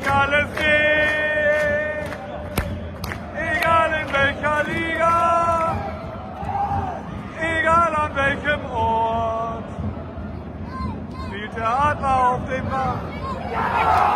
Egal es geht, egal in welcher Liga, egal an welchem Ort, spielt der Adler auf dem Markt.